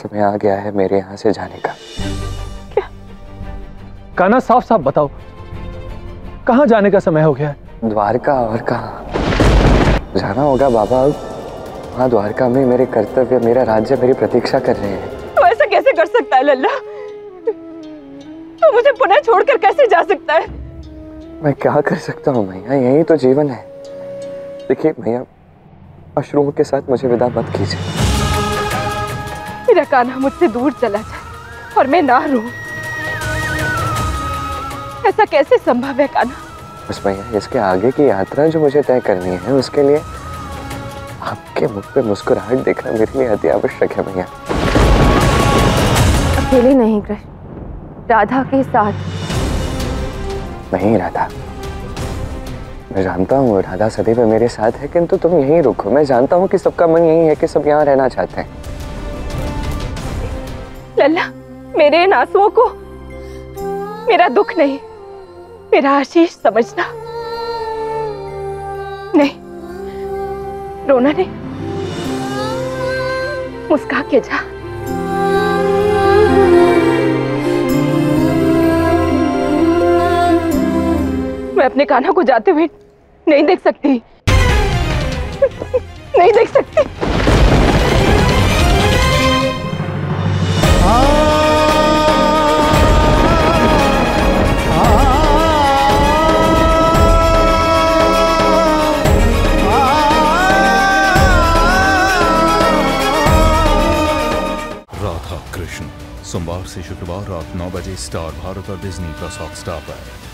समय आ गया है मेरे यहाँ से जाने का। क्या? कान्हा साफ साफ बताओ, कहाँ जाने का समय हो गया है? द्वारका। और कहाँ जाना होगा बाबा? वहाँ द्वारका में मेरे कर्तव्य, मेरा राज्य मेरी प्रतीक्षा कर रहे हैं। तो ऐसा कैसे कर सकता है लल्ला? तो मुझे पुनः छोड़कर कैसे जा सकता है? मैं क्या कर सकता हूँ मैया, यही तो जीवन है। देखिए मैया, अश्रुओं के साथ मुझे विदा मत कीजिए। मेरा कान्हा मुझसे दूर चला जाए और मैं ना रहूं, ऐसा कैसे संभव है कान्हा? बस मैया, इसके आगे की यात्रा जो मुझे तय करनी है, उसके लिए आपके मुख पे मुस्कुराहट देखना मेरे लिए अति आवश्यक है मैया। अकेले नहीं कृष्ण, राधा के साथ। नहीं राधा, मैं जानता हूँ राधा सदैव मेरे साथ है, किंतु तुम यहीं रुको। मैं जानता हूँ कि सबका मन यही है कि सब यहाँ रहना चाहते हैं। लल्ला, मेरे इन आंसुओं को मेरा दुख नहीं, मेरा आशीष समझना। नहीं, रोना नहीं, मुस्का के जा। मैं अपने कान्हा को जाते हुए नहीं देख सकती, नहीं देख सकती। राधा कृष्ण, सोमवार से शुक्रवार रात 9 बजे स्टार भारत और डिज्नी प्लस हॉटस्टार पर।